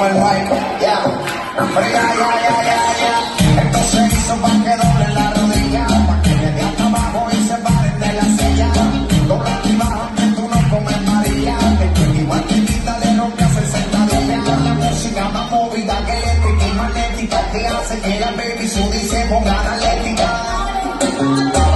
el mic, ya. Pero ya. Esto se hizo pa' que doblen la rodilla, pa' que le dé hasta abajo y se paren de la silla. Dobla y baja que tú no comes María, que igual que quita le rompe hace sentadilla. La música más movida que eléctrica y magnética, que hace que la baby Sudi se ponga analética.